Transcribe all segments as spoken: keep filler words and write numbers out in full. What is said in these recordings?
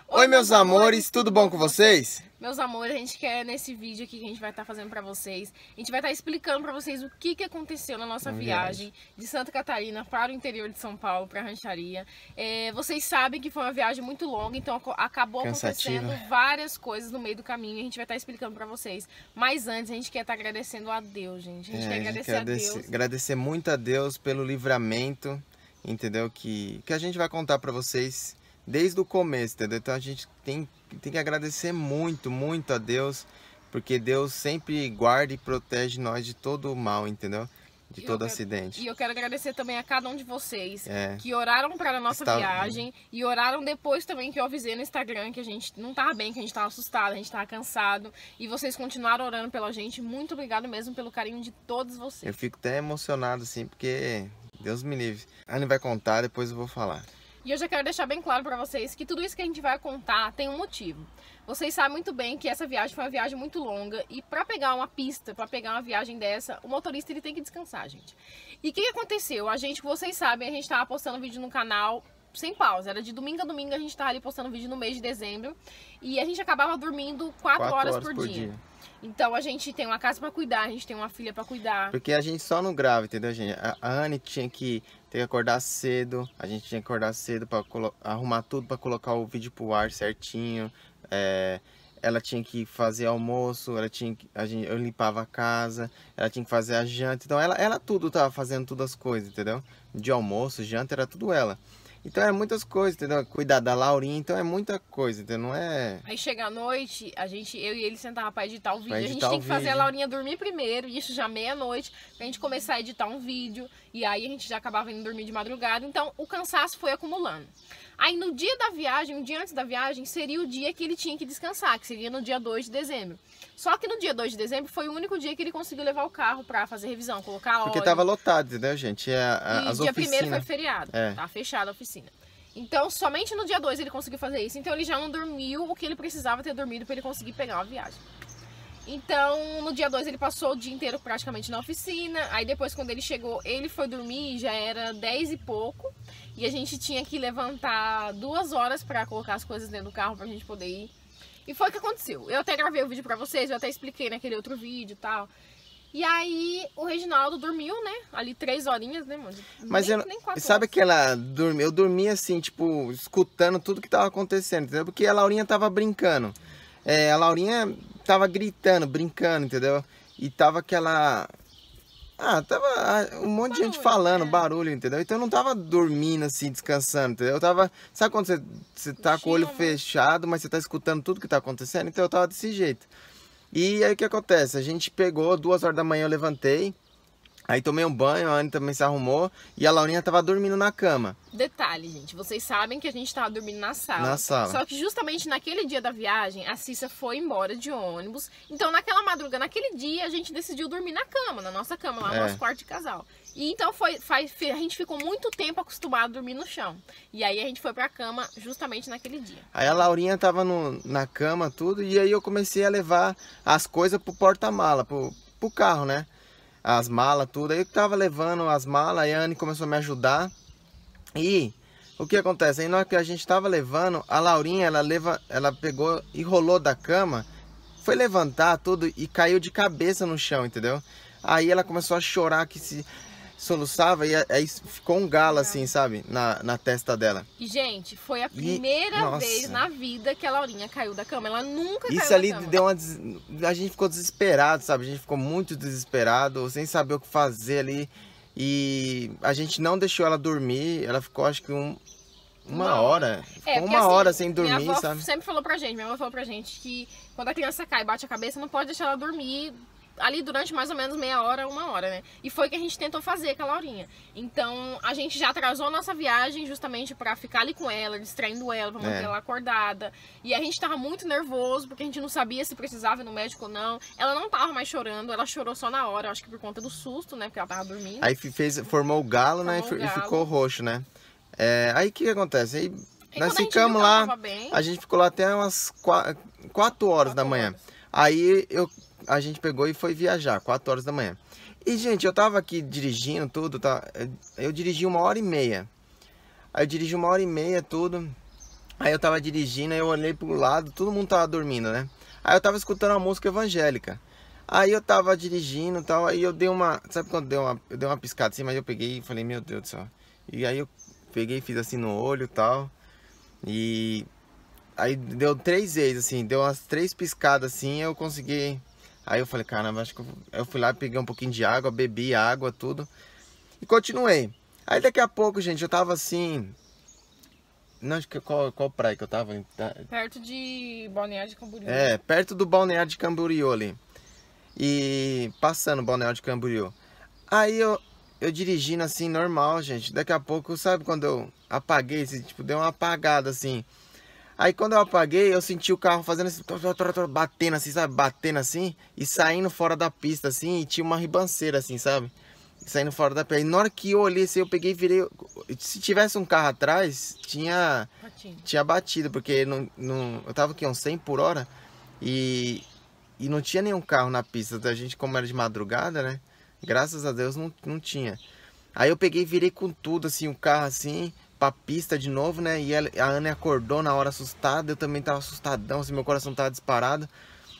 Oi, meus amores, tudo bom com vocês? Meus amores, a gente quer nesse vídeo aqui que a gente vai estar fazendo pra vocês, a gente vai estar explicando pra vocês o que que aconteceu na nossa Uma viagem, viagem de Santa Catarina para o interior de São Paulo, pra Rancharia. É, vocês sabem que foi uma viagem muito longa, então aco- acabou Cansativa. acontecendo várias coisas no meio do caminho e a gente vai estar explicando pra vocês. Mas antes, a gente quer estar agradecendo a Deus, gente. A gente É, quer a gente agradecer quer a agradecer, Deus. agradecer muito a Deus pelo livramento, entendeu? Que, que a gente vai contar pra vocês desde o começo, entendeu? Então a gente tem, tem que agradecer muito, muito a Deus, porque Deus sempre guarda e protege nós de todo o mal, entendeu? De E todo eu quero- acidente. E eu quero agradecer também a cada um de vocês É. que oraram para a nossa Está- viagem e oraram depois também que eu avisei no Instagram que a gente não tava bem, que a gente tava assustado, a gente tava cansado. E vocês continuaram orando pela gente. Muito obrigado mesmo pelo carinho de todos vocês. Eu fico até emocionado assim, porque Deus me livre. A Anne vai contar, depois eu vou falar. E eu já quero deixar bem claro pra vocês que tudo isso que a gente vai contar tem um motivo. Vocês sabem muito bem que essa viagem foi uma viagem muito longa e pra pegar uma pista, pra pegar uma viagem dessa, o motorista ele tem que descansar, gente. E o que, que aconteceu? A gente, vocês sabem, a gente tava postando vídeo no canal sem pausa. Era de domingo a domingo a gente tava ali postando vídeo no mês de dezembro e a gente acabava dormindo quatro, Quatro horas, horas por, por dia. dia. Então a gente tem uma casa pra cuidar, a gente tem uma filha pra cuidar. Porque a gente só não grava, entendeu, gente? A a Anne tinha que, ter que acordar cedo, a gente tinha que acordar cedo para arrumar tudo para colocar o vídeo pro ar certinho. É, ela tinha que fazer almoço, ela tinha que, a gente, eu limpava a casa, ela tinha que fazer a janta. Então ela, ela tudo tava fazendo todas as coisas, entendeu? De almoço, janta, era tudo ela. Então era muitas coisas, entendeu? Cuidar da Laurinha, então é muita coisa, entendeu? Não é... Aí chega a noite, a gente, eu e ele sentava pra editar o vídeo. Pra A gente editar tem o que fazer a vídeo. Laurinha dormir primeiro, isso já meia-noite, pra gente começar a editar um vídeo. E aí a gente já acabava indo dormir de madrugada. Então o cansaço foi acumulando. Aí no dia da viagem, um dia antes da viagem, seria o dia que ele tinha que descansar, que seria no dia dois de dezembro. Só que no dia dois de dezembro foi o único dia que ele conseguiu levar o carro pra fazer revisão, colocar óleo. Porque tava lotado, entendeu, gente? É, a- E as dia primeiro foi oficinas. feriado, É. tá fechada a oficina. Então, somente no dia dois ele conseguiu fazer isso. Então, ele já não dormiu o que ele precisava ter dormido para ele conseguir pegar uma viagem. Então, no dia dois ele passou o dia inteiro praticamente na oficina. Aí, depois, quando ele chegou, ele foi dormir, já era dez e pouco. E a gente tinha que levantar duas horas para colocar as coisas dentro do carro pra gente poder ir. E foi o que aconteceu. Eu até gravei o vídeo pra vocês, eu até expliquei naquele outro vídeo e tal. E aí, o Reginaldo dormiu, né? Ali três horinhas, né, mano? Mas nem, eu, nem quatro sabe horas. que ela dormia, eu dormia assim, tipo, escutando tudo que tava acontecendo, entendeu? Porque a Laurinha tava brincando. É, a Laurinha tava gritando, brincando, entendeu? E tava aquela... Ah, tava ah, um monte de gente Barulho, falando, é. barulho, entendeu? Então eu não tava dormindo assim, descansando, entendeu? Eu tava... Sabe quando você, você tá com o olho Cochila, né? fechado, mas você tá escutando tudo que tá acontecendo? Então eu tava desse jeito. E aí o que acontece? A gente pegou, duas horas da manhã eu levantei, aí tomei um banho, a Anne também se arrumou e a Laurinha tava dormindo na cama. Detalhe, gente, vocês sabem que a gente tava dormindo na sala. Na sala. Só que justamente naquele dia da viagem, a Cissa foi embora de ônibus. Então, naquela madrugada, naquele dia, a gente decidiu dormir na cama, na nossa cama, lá no É. nosso quarto de casal. E então foi, faz, a gente ficou muito tempo acostumado a dormir no chão. E aí a gente foi pra cama justamente naquele dia. Aí a Laurinha tava no, na cama, tudo, e aí eu comecei a levar as coisas pro porta-mala, pro, pro carro, né? As malas, tudo. Aí eu tava levando as malas, aí a Anne começou a me ajudar. E o que acontece? Aí na hora que a gente tava levando, a Laurinha, ela, leva, ela pegou e rolou da cama, foi levantar tudo e caiu de cabeça no chão, entendeu? Aí ela começou a chorar, que se soluçava, e aí ficou um galo assim, sabe? Na, na testa dela. E, gente, foi a E- primeira nossa. vez na vida que a Laurinha caiu da cama. Ela nunca Isso caiu ali da cama. deu uma... des- A gente ficou desesperado, sabe? A gente ficou muito desesperado, sem saber o que fazer ali. E a gente não deixou ela dormir. Ela ficou, acho que um... uma Uma hora. Ficou É, porque, uma assim, hora sem dormir, minha avó sabe? sempre falou pra gente, minha avó falou pra gente que quando a criança cai e bate a cabeça, não pode deixar ela dormir ali durante mais ou menos meia hora, uma hora, né? E foi o que a gente tentou fazer com a Laurinha. Então, a gente já atrasou a nossa viagem justamente pra ficar ali com ela, distraindo ela, pra manter É. ela acordada. E a gente tava muito nervoso, porque a gente não sabia se precisava ir no médico ou não. Ela não tava mais chorando, ela chorou só na hora, acho que por conta do susto, né? Porque ela tava dormindo. Aí fi- fez, formou o galo, né? Formou o E fi- galo. ficou roxo, né? É, aí o que, que acontece? Aí E nós quando a gente ficamos viu que ela lá, tava bem, a gente ficou lá até umas quatro, quatro horas da quatro manhã. horas. Aí eu, a gente pegou e foi viajar, quatro horas da manhã. E, gente, eu tava aqui dirigindo tudo, tá? Eu, eu dirigi uma hora e meia. Aí eu dirigi uma hora e meia, tudo. Aí eu tava dirigindo, aí eu olhei pro lado, todo mundo tava dormindo, né? Aí eu tava escutando uma música evangélica. Aí eu tava dirigindo e tal, aí eu dei uma... Sabe quando deu uma, eu dei uma piscada assim, mas eu peguei e falei, meu Deus do céu. E aí eu peguei e fiz assim no olho e tal. E aí deu três vezes, assim, deu umas três piscadas assim, eu consegui... Aí eu falei, caramba, acho que eu... eu fui lá, peguei um pouquinho de água, bebi água, tudo. E continuei. Aí daqui a pouco, gente, eu tava assim... Não, acho que qual, qual praia que eu tava? Perto de Balneário de Camboriú. É, perto do Balneário de Camboriú ali. E passando o Balneário de Camboriú. Aí eu, eu dirigindo assim, normal, gente. Daqui a pouco, sabe quando eu apaguei, assim, tipo, deu uma apagada assim. Aí quando eu apaguei, eu senti o carro fazendo assim, batendo assim, sabe? Batendo assim e saindo fora da pista assim. E tinha uma ribanceira assim, sabe? Saindo fora da pista. E na hora que eu olhei assim, eu peguei e virei. Se tivesse um carro atrás, tinha batido, tinha batido porque não, não, eu tava aqui uns cem por hora e, e não tinha nenhum carro na pista. A gente, como era de madrugada, né? Graças a Deus não, não tinha. Aí eu peguei e virei com tudo, assim, o carro assim, pra pista de novo, né? E ela, a Ana acordou na hora assustada, eu também tava assustadão, assim, meu coração tava disparado.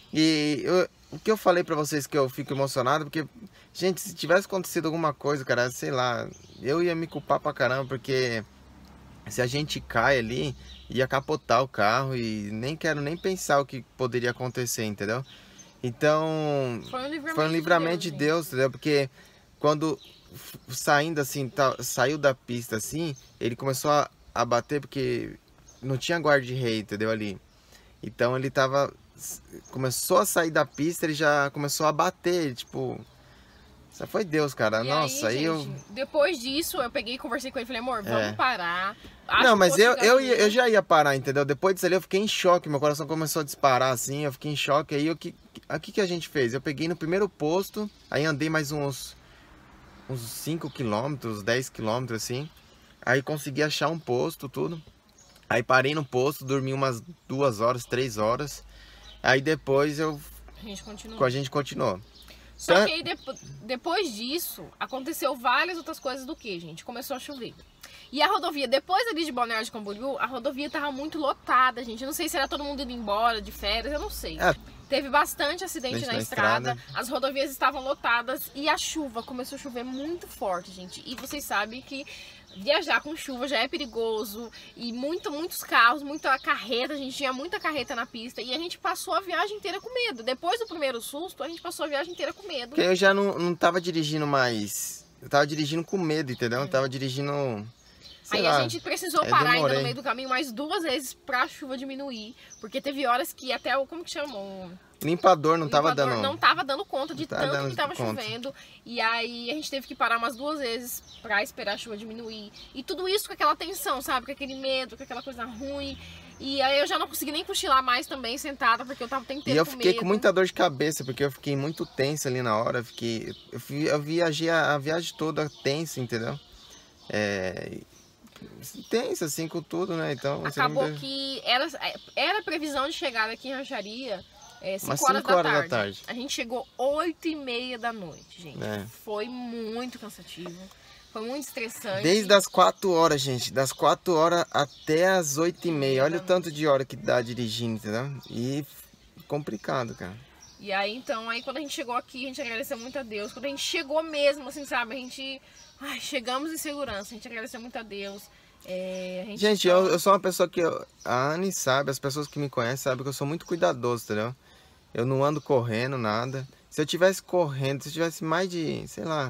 E eu, o que eu falei pra vocês que eu fico emocionado, porque, gente, se tivesse acontecido alguma coisa, cara, sei lá, eu ia me culpar pra caramba, porque se a gente cai ali, ia capotar o carro e nem quero nem pensar o que poderia acontecer, entendeu? Então, Foi um livramento, foi um livramento de de Deus, Deus, entendeu? Porque quando saindo assim, tá, saiu da pista assim, ele começou a, a bater porque não tinha guarda-rei, entendeu, ali. Então ele tava, começou a sair da pista, ele já começou a bater, tipo... Só foi Deus, cara. E Nossa, aí, aí, eu... gente, depois disso, eu peguei e conversei com ele. Falei, amor, vamos É. parar. Acho Não, que mas posto eu, de eu, gasolina- ia- eu já ia parar, entendeu? Depois disso ali eu fiquei em choque, meu coração começou a disparar assim, eu fiquei em choque. Aí o que, o que que a gente fez? Eu peguei no primeiro posto, aí andei mais uns, uns cinco quilômetros, dez quilômetros assim. Aí consegui achar um posto, tudo. Aí parei no posto, dormi umas duas horas, três horas. Aí depois eu, A gente continuou. com a gente continuou. Só Então- que aí, depo- depois disso, aconteceu várias outras coisas do que, gente? Começou a chover. E a rodovia, depois ali de Balneário de Camboriú, a rodovia tava muito lotada, gente. Eu não sei se era todo mundo indo embora de férias, eu não sei. É. Teve bastante acidente Acidente na, na estrada, estrada. as rodovias estavam lotadas e a chuva começou a chover muito forte, gente. E vocês sabem que viajar com chuva já é perigoso e muito, muitos carros, muita carreta, a gente tinha muita carreta na pista e a gente passou a viagem inteira com medo. Depois do primeiro susto, a gente passou a viagem inteira com medo. Porque eu já não, não tava dirigindo mais. Eu tava dirigindo com medo, entendeu? Eu tava dirigindo. Sei Aí lá. a gente precisou é, parar ainda demorei. no meio do caminho mais duas vezes pra chuva diminuir. Porque teve horas que até o, como que chama? O Limpador não o tava limpador dando. não tava dando conta de Não tava tanto dando que tava conta. chovendo. E aí a gente teve que parar umas duas vezes pra esperar a chuva diminuir. E tudo isso com aquela tensão, sabe? Com aquele medo, com aquela coisa ruim. E aí eu já não consegui nem cochilar mais também, sentada, porque eu tava o tempo E inteiro eu com fiquei medo. com muita dor de cabeça, porque eu fiquei muito tenso ali na hora. Eu, fiquei, eu, fui- eu viajei a, a viagem toda tensa, entendeu? É, tensa assim com tudo, né? Então você não Acabou me deu- que era, era previsão de chegar aqui em Rancharia cinco Umas horas, cinco da, horas da tarde. tarde. A gente chegou oito e meia da noite, gente. É. Foi muito cansativo. Foi muito estressante. Desde as quatro horas, gente. Das quatro horas até as oito e meia. Olha o tanto de hora que dá dirigindo, entendeu? E complicado, cara. E aí, então, aí quando a gente chegou aqui, a gente agradeceu muito a Deus. Quando a gente chegou mesmo, assim, sabe? A gente... Ai, chegamos em segurança. A gente agradeceu muito a Deus. É, a gente Gente, só- eu, eu sou uma pessoa que... Eu, a Anne sabe, as pessoas que me conhecem sabem que eu sou muito cuidadoso, entendeu? Eu não ando correndo, nada. Se eu tivesse correndo, se eu tivesse mais de, sei lá,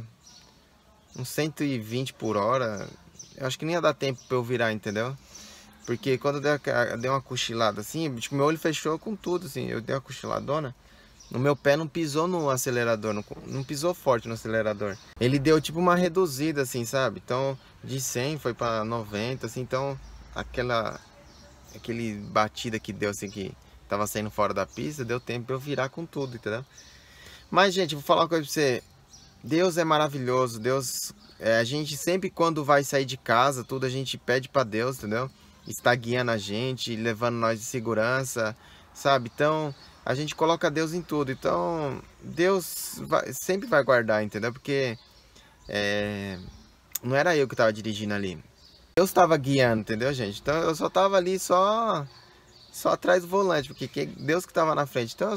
uns cento e vinte por hora, eu acho que nem ia dar tempo pra eu virar, entendeu? Porque quando eu dei, a- eu dei uma cochilada assim, tipo, meu olho fechou com tudo, assim. Eu dei uma cochiladona, o meu pé não pisou no acelerador, não, não pisou forte no acelerador. Ele deu tipo uma reduzida, assim, sabe? Então, de cem foi pra noventa, assim, então, aquela... Aquele batida que deu, assim, que tava saindo fora da pista, deu tempo pra eu virar com tudo, entendeu? Mas, gente, vou falar uma coisa pra você. Deus é maravilhoso, Deus... É, a gente sempre quando vai sair de casa, tudo, a gente pede pra Deus, entendeu? Está guiando a gente, levando nós de segurança, sabe? Então, a gente coloca Deus em tudo. Então, Deus vai- sempre vai guardar, entendeu? Porque é, não era eu que tava dirigindo ali. Deus estava guiando, entendeu, gente? Então eu só tava ali só, só atrás do volante, porque que Deus que tava na frente. Então,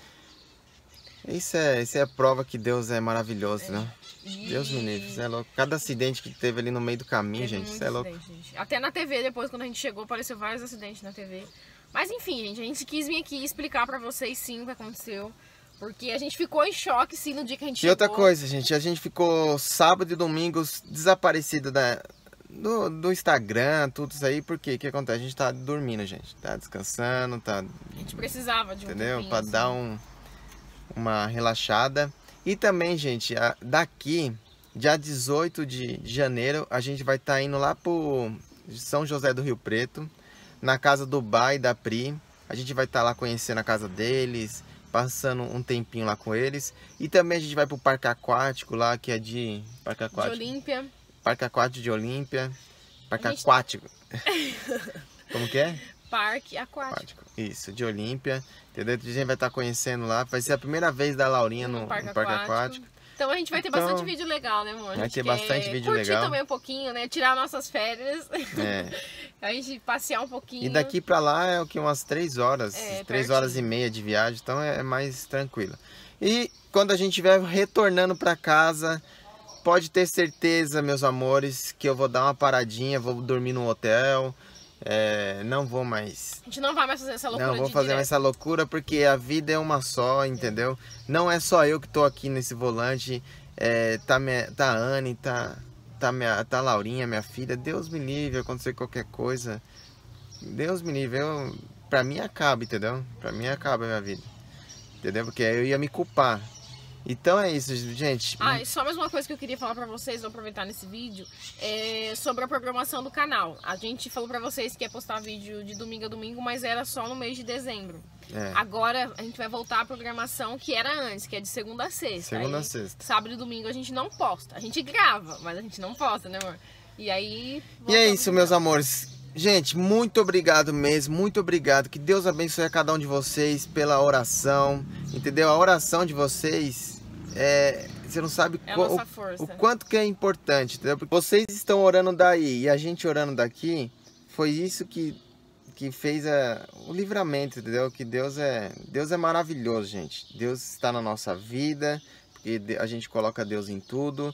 isso é, isso é prova que Deus é maravilhoso, é. né? E... Deus me livre, isso é louco. Cada acidente que teve ali no meio do caminho, teve gente, isso é louco. Gente. Até na T V, depois, quando a gente chegou, apareceu vários acidentes na T V. Mas enfim, gente, a gente quis vir aqui explicar pra vocês sim o que aconteceu. Porque a gente ficou em choque, sim, no dia que a gente e chegou. E outra coisa, gente, a gente ficou sábado e domingo desaparecido da, do, do Instagram, tudo isso aí. Porque o que acontece? A gente tá dormindo, gente. Tá descansando, tá... A gente precisava de um Entendeu? tempinho, pra assim. dar um, uma relaxada. E também, gente, daqui, dia dezoito de janeiro, a gente vai estar tá indo lá pro São José do Rio Preto, na casa do Bai e da Pri. A gente vai estar tá lá conhecendo a casa deles, passando um tempinho lá com eles. E também a gente vai pro Parque Aquático lá, que é de... Parque Aquático. De Olímpia. Parque Aquático de Olímpia. Parque gente... Aquático. Como que é? Parque Aquático. Aquático. Isso, de Olímpia. Entendeu? A gente vai estar conhecendo lá. Vai ser a primeira vez da Laurinha no, no Parque, no Parque Aquático. Aquático. Então a gente vai ter então, bastante vídeo legal, né, amor? Vai ter bastante vídeo curtir legal. também um pouquinho, né? Tirar nossas férias. É. A gente passear um pouquinho. E daqui pra lá é o que? Umas três horas. É, três pertinho. horas e meia de viagem. Então é mais tranquilo. E quando a gente estiver retornando pra casa, pode ter certeza, meus amores, que eu vou dar uma paradinha, vou dormir no hotel. É, não vou mais... A gente não vai mais fazer essa loucura. Não vou de fazer direto. mais essa loucura porque a vida é uma só, entendeu? Não é só eu que tô aqui nesse volante. É, tá, minha, tá a Anne, tá, tá, minha, tá a Laurinha, minha filha. Deus me livre, acontecer qualquer coisa. Deus me livre, eu, pra mim acaba, entendeu? Pra mim acaba a minha vida. Entendeu? Porque eu ia me culpar. Então é isso, gente. Ah, e só mais uma coisa que eu queria falar pra vocês, vou aproveitar nesse vídeo, é sobre a programação do canal. A gente falou pra vocês que ia postar vídeo de domingo a domingo, mas era só no mês de dezembro. É. Agora a gente vai voltar à programação que era antes, que é de segunda a sexta. Segunda aí, a sexta. Sábado e domingo a gente não posta. A gente grava, mas a gente não posta, né, amor? E aí... E é isso, meus amores. Gente, muito obrigado mesmo, muito obrigado. Que Deus abençoe a cada um de vocês pela oração, entendeu? A oração de vocês, é, você não sabe é o, o quanto que é importante, entendeu? Porque vocês estão orando daí e a gente orando daqui, foi isso que, que fez a, o livramento, entendeu? Que Deus é, Deus é maravilhoso, gente. Deus está na nossa vida, porque a gente coloca Deus em tudo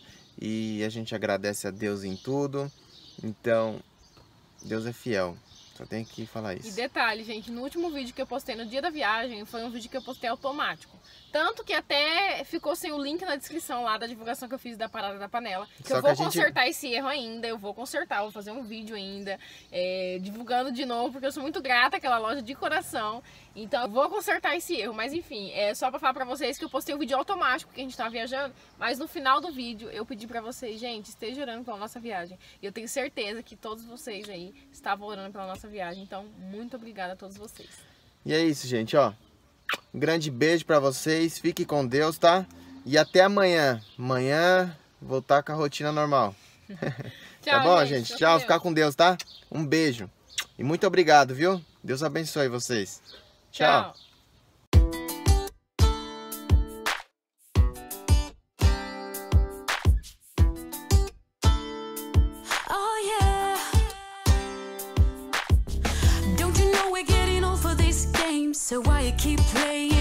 e a gente agradece a Deus em tudo. Então... Deus é fiel, só tenho que falar isso. E detalhe, gente, no último vídeo que eu postei no dia da viagem, foi um vídeo que eu postei automático. Tanto que até ficou sem o link na descrição lá da divulgação que eu fiz da parada da panela. Que Só eu vou que consertar gente... esse erro ainda, eu vou consertar, vou fazer um vídeo ainda, é, divulgando de novo, porque eu sou muito grata àquela loja de coração. Então eu vou consertar esse erro, mas enfim, é só pra falar pra vocês que eu postei o um vídeo automático, porque a gente tava viajando, mas no final do vídeo eu pedi pra vocês, gente, esteja orando pela nossa viagem. E eu tenho certeza que todos vocês aí estavam orando pela nossa viagem, então muito obrigada a todos vocês. E é isso, gente, ó. Um grande beijo pra vocês, fiquem com Deus, tá? E até amanhã. Amanhã voltar com a rotina normal. Tchau, tá bom, gente? gente? Tchau, ficar com Deus, tá? Um beijo. E muito obrigado, viu? Deus abençoe vocês. Tchau. Tchau. So why you keep playing?